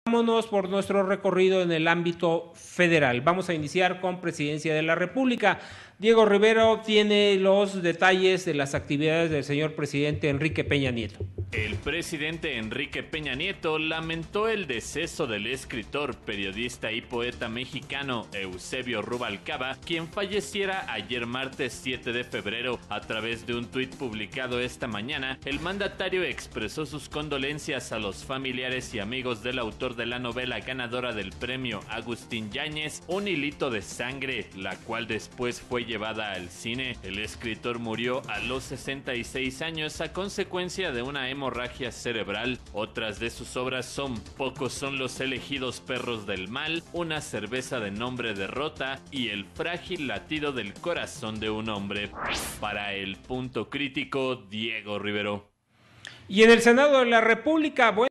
Vámonos por nuestro recorrido en el ámbito federal. Vamos a iniciar con Presidencia de la República. Diego Rivera tiene los detalles de las actividades del señor presidente Enrique Peña Nieto. El presidente Enrique Peña Nieto lamentó el deceso del escritor, periodista y poeta mexicano Eusebio Rubalcaba, quien falleciera ayer martes 7 de febrero. A través de un tuit publicado esta mañana, el mandatario expresó sus condolencias a los familiares y amigos del autor de la novela ganadora del premio Agustín Yáñez, Un hilito de sangre, la cual después fue llevada al cine. El escritor murió a los 66 años a consecuencia de una hemorragia cerebral. Otras de sus obras son Pocos son los elegidos perros del mal, Una cerveza de nombre Derrota y El frágil latido del corazón de un hombre. Para El Punto Crítico, Diego Rivero. Y en el Senado de la República,